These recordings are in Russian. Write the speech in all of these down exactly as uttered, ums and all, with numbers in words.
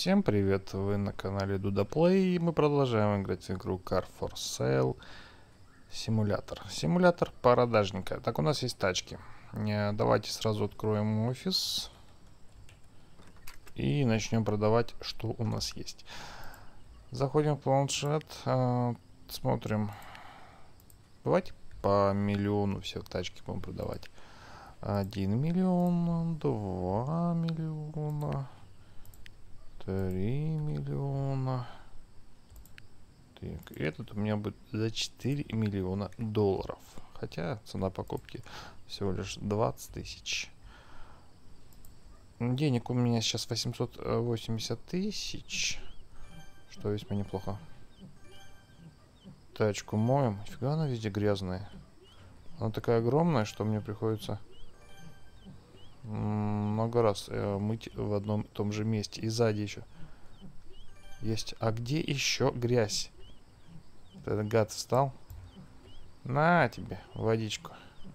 Всем привет, вы на канале Duda Play, и мы продолжаем играть в игру Car for Sale Симулятор. Симулятор продажника. Так, у нас есть тачки. Давайте сразу откроем офис и начнем продавать, что у нас есть. Заходим в планшет, смотрим. Давайте по миллиону все тачки будем продавать. Один миллион, два миллиона. три миллиона. Так, этот у меня будет за четыре миллиона долларов. Хотя цена покупки всего лишь двадцать тысяч. Денег у меня сейчас восемьсот восемьдесят тысяч. Что весьма неплохо. Тачку моем. Фига она везде грязная. Она такая огромная, что мне приходится много раз э, мыть в одном и том же месте. И сзади еще есть. А где еще грязь? Этот гад встал. На тебе водичку.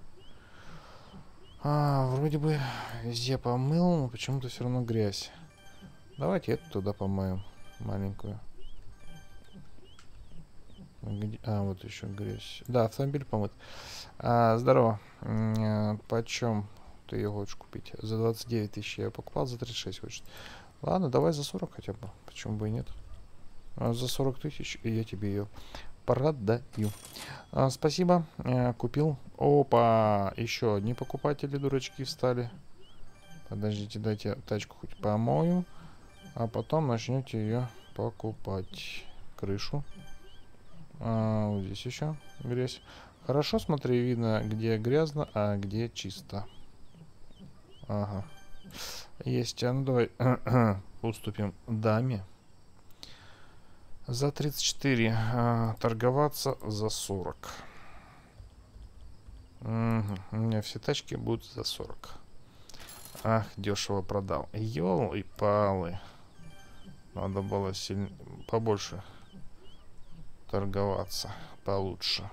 А, вроде бы везде помыл, но почему-то все равно грязь. Давайте эту туда помоем. Маленькую. Где? А, вот еще грязь. Да, автомобиль помыт. А, здорово. Почем ты ее хочешь купить? За двадцать девять тысяч я ее покупал, за тридцать шесть хочет. Ладно, давай за сорок хотя бы. Почему бы и нет? А за сорок тысяч и я тебе ее продаю. А, спасибо. А, купил. Опа! Еще одни покупатели, дурачки, встали. Подождите, дайте тачку хоть помою. А потом начнете ее покупать. Крышу. А, вот здесь еще грязь. Хорошо, смотри, видно, где грязно, а где чисто. Ага. Есть. А ну давай уступим даме. За тридцать четыре. А, торговаться за сорок. Угу. У меня все тачки будут за сорок. Ах, дешево продал. Ёлы-палы. Надо было сильно побольше торговаться. Получше.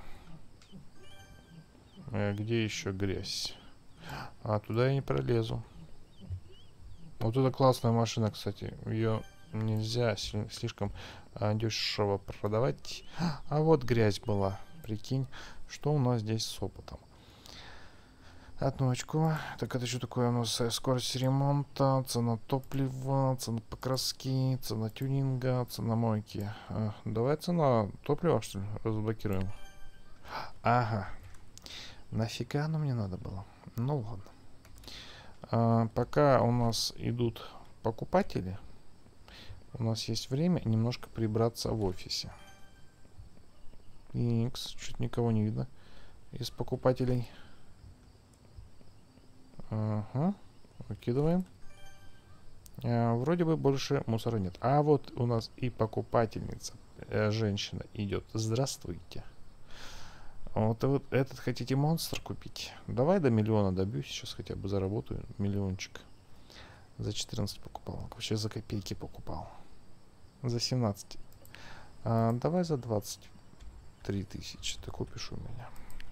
А где еще грязь? А туда я не пролезу. Вот это классная машина, кстати. Ее нельзя слишком а, дешево продавать. А вот грязь была. Прикинь, что у нас здесь с опытом. Одну очку. Так, это что такое у нас? Скорость ремонта, цена топлива, цена покраски, цена тюнинга, цена мойки. А, давай цена топлива, что ли, разблокируем. Ага. Нафига оно мне надо было? Ну ладно. А, пока у нас идут покупатели, у нас есть время немножко прибраться в офисе. Икс, чуть никого не видно из покупателей. Ага, выкидываем. А, вроде бы больше мусора нет. А вот у нас и покупательница, э, женщина идет. Здравствуйте. Вот, вот этот хотите монстр купить? Давай до миллиона добьюсь, сейчас хотя бы заработаю миллиончик. За четырнадцать покупал. Вообще за копейки покупал. За семнадцать. А, давай за двадцать три тысячи ты купишь у меня.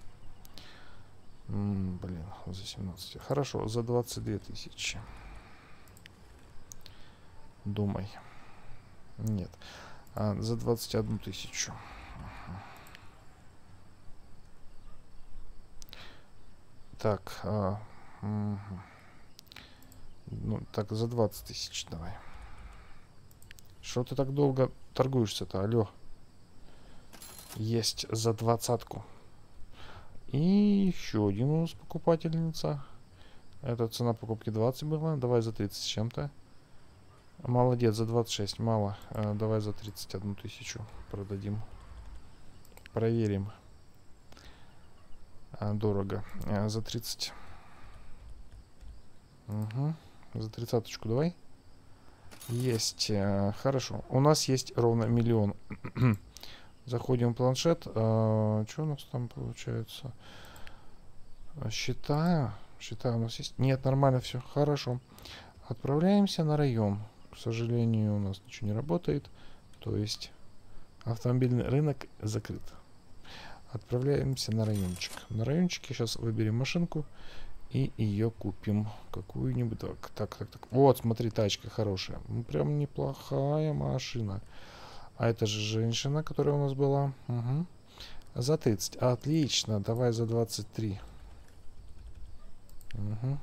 М, блин, за семнадцать. Хорошо, за двадцать две тысячи. Думай. Нет. А, за двадцать одну тысячу. Так, а, угу. Ну, так, за двадцать тысяч давай. Что ты так долго торгуешься-то, алло? Есть за двадцатку. И еще один у нас покупательница. Это цена покупки двадцать была. Давай за тридцать с чем-то. Молодец, за двадцать шесть мало. А, давай за тридцать одну тысячу продадим. Проверим. А, дорого. А, за тридцать. Угу. За тридцаточку давай. Есть. А, хорошо. У нас есть ровно миллион. Заходим в планшет. А, что у нас там получается? Счета. Счета у нас есть? Нет, нормально все. Хорошо. Отправляемся на район. К сожалению, у нас ничего не работает. То есть автомобильный рынок закрыт. Отправляемся на райончик. На райончике сейчас выберем машинку И ее купим. Какую-нибудь. Так, так, так, так. Вот, смотри, тачка хорошая. Прям неплохая машина. А это же женщина, которая у нас была. Угу. За тридцать. Отлично. Давай за двадцать три. Угу.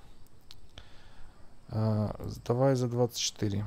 А, давай за двадцать четыре.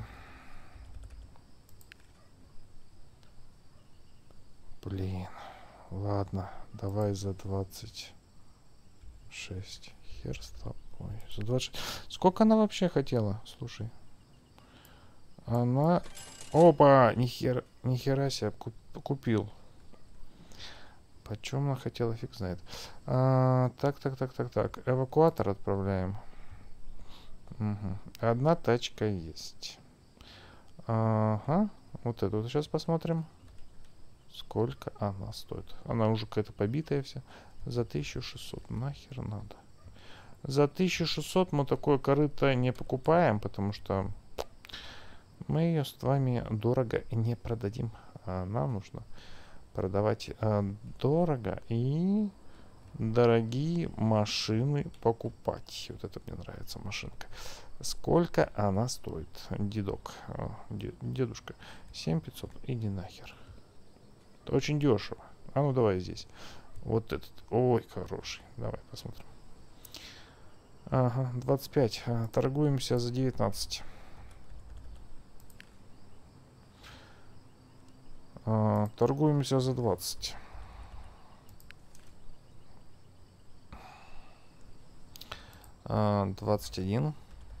Блин. Ладно. Давай за двадцать шесть. Хер с тобой. За двадцать шесть. Сколько она вообще хотела? Слушай. Она... Опа! Нихера, нихера себе куп, купил. Почем она хотела, фиг знает. А, так, так, так, так, так. Эвакуатор отправляем. Угу. Одна тачка есть. Ага. Вот эту вот сейчас посмотрим. Сколько она стоит. Она уже какая-то побитая вся. За тысячу шестьсот. Нахер надо. За тысячу шестьсот мы такое корыто не покупаем, потому что мы ее с вами дорого не продадим. А нам нужно продавать а, дорого и дорогие машины покупать. Вот это мне нравится машинка. Сколько она стоит? Дедок. Дедушка. семь тысяч пятьсот. Иди нахер. Это очень дешево. А ну давай здесь. Вот этот. Ой, хороший. Давай посмотрим. Ага, двадцать пять. А, торгуемся за девятнадцать. А, торгуемся за двадцать. А, двадцать один.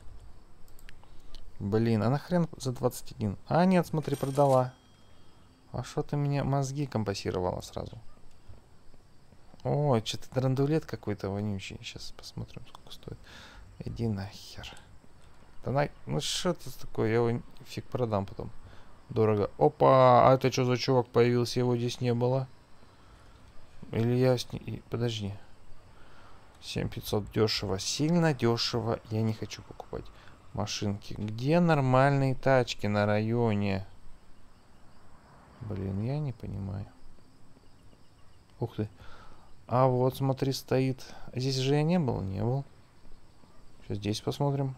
Блин, а нахрен за двадцать один? А, нет, смотри, продала. А что ты мне мозги компасировала сразу? Ой, что-то драндулет какой-то вонючий. Сейчас посмотрим, сколько стоит. Иди нахер. Да на... Ну что это такое? Я его фиг продам потом. Дорого. Опа! А это что за чувак появился? Его здесь не было. Или я с ней... Подожди. семь тысяч пятьсот дешево. Сильно дешево. Я не хочу покупать машинки. Где нормальные тачки на районе? Блин, я не понимаю. Ух ты. А вот, смотри, стоит. Здесь же я не был, не был. Сейчас здесь посмотрим.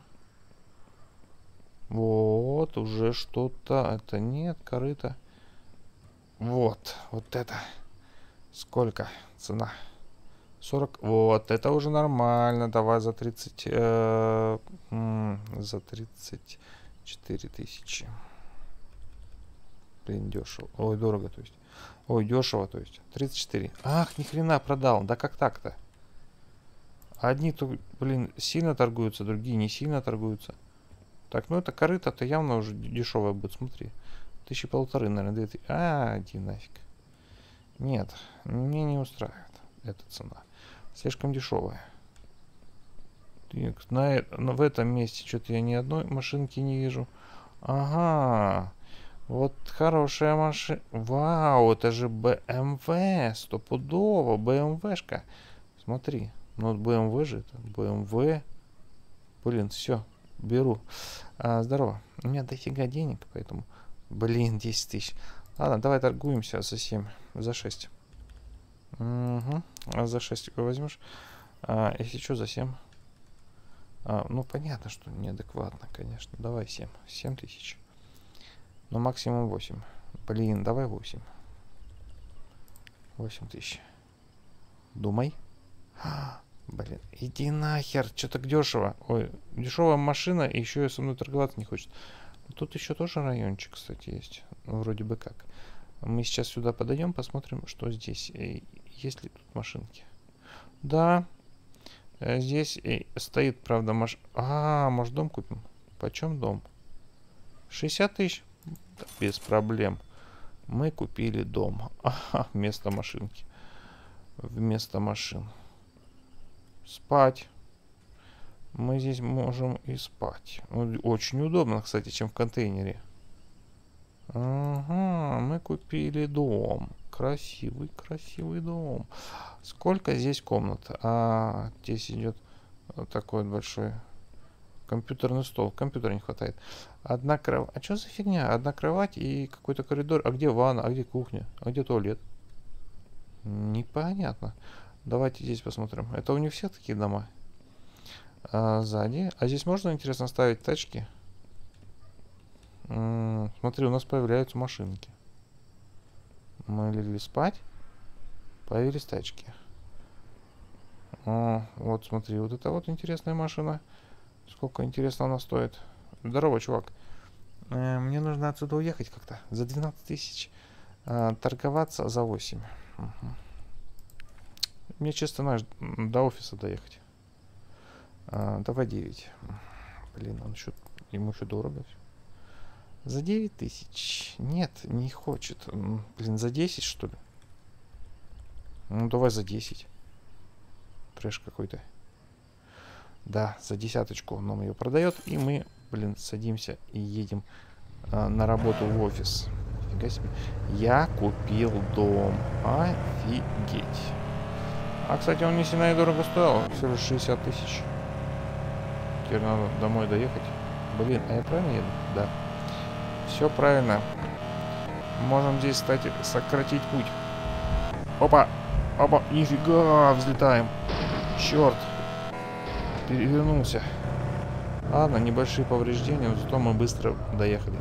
Вот, уже что-то. Это нет, корыто. Вот, вот это. Сколько цена? сорок. Вот, это уже нормально. Давай за тридцать. Э, за тридцать четыре тысячи. Блин, дешево. Ой, дорого, то есть. Ой, дешево, то есть. тридцать четыре. Ах, ни хрена продал. Да как так-то? Одни, то, блин, сильно торгуются, другие не сильно торгуются. Так, ну это корыто-то явно уже дешевое будет, смотри. Тысячи полторы, наверное, две тысячи. А, иди нафиг. Нет, мне не устраивает эта цена. Слишком дешевая. Так, на, на, в этом месте что-то я ни одной машинки не вижу. Ага. Вот хорошая машина. Вау, это же бэ эм вэ. Стопудово. бэ эм вэ-шка. Смотри. Ну, бэ эм вэ же это. бэ эм вэ. Блин, все. Беру. А, здорово. У меня дофига денег, поэтому... Блин, десять тысяч. Ладно, давай торгуемся за семь. За шесть. Угу. А за шесть возьмешь? А, если что, за семь. А, ну, понятно, что неадекватно, конечно. Давай семь. семь тысяч. Ну, максимум восемь. Блин, давай восемь. восемь тысяч. Думай. А, блин, иди нахер. Что так дешево? Ой, дешевая машина, и еще и со мной торговаться не хочет. Тут еще тоже райончик, кстати, есть. Ну, вроде бы как. Мы сейчас сюда подойдем, посмотрим, что здесь. Есть ли тут машинки? Да. Здесь стоит, правда, маш... А, может, дом купим? Почем дом? шестьдесят тысяч. Без проблем. Мы купили дом. Ага, вместо машинки. Вместо машин. Спать. Мы здесь можем и спать. Очень удобно, кстати, чем в контейнере. Ага, мы купили дом. Красивый, красивый дом. Сколько здесь комнат? А, здесь идет вот такой вот большой компьютерный стол. Компьютера не хватает. Одна кровать. А что за фигня? Одна кровать и какой-то коридор. А где ванна? А где кухня? А где туалет? Непонятно. Давайте здесь посмотрим. Это у них все такие дома? А, сзади. А здесь можно, интересно, ставить тачки? М-м, смотри, у нас появляются машинки. Мы легли спать. Появились тачки. О, вот смотри, вот это вот интересная машина. Сколько, интересно, она стоит? Здорово, чувак. Э, мне нужно отсюда уехать как-то. За двенадцать тысяч. А, торговаться за восемь. Угу. Мне чисто, знаешь, до офиса доехать. А, давай девять. Блин, он еще, ему еще дорого. За девять тысяч. Нет, не хочет. Блин, за десять, что ли? Ну, давай за десять. Трэш какой-то. Да, за десяточку он нам ее продает. И мы, блин, садимся и едем а, на работу в офис. Нифига себе. Я купил дом. Офигеть. А, кстати, он не сильно и дорого стоил. Всего лишь шестьдесят тысяч. Теперь надо домой доехать. Блин, а я правильно еду? Да. Все правильно. Можем здесь, кстати, сократить путь. Опа! Опа! Нифига! Взлетаем. Черт! Перевернулся. Ладно, небольшие повреждения, но зато мы быстро доехали.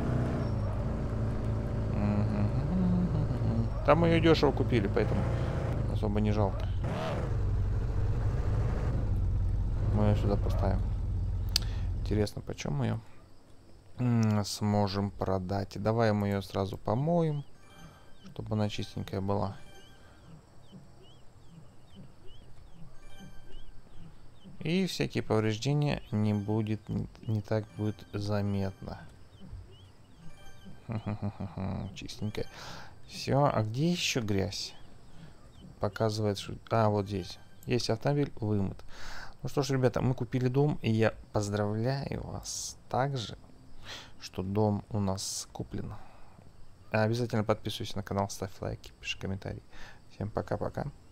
Там мы ее дешево купили, поэтому особо не жалко. Мы ее сюда поставим. Интересно, почем мы ее сможем продать? Давай мы ее сразу помоем, чтобы она чистенькая была. И всякие повреждения не будет, не, не так будет заметно. Чистенькая. Все, а где еще грязь? Показывает, что... А, вот здесь. Есть автомобиль, вымыт. Ну что ж, ребята, мы купили дом, и я поздравляю вас также, что дом у нас куплен. Обязательно подписывайся на канал, ставь лайки, пиши комментарии. Всем пока-пока.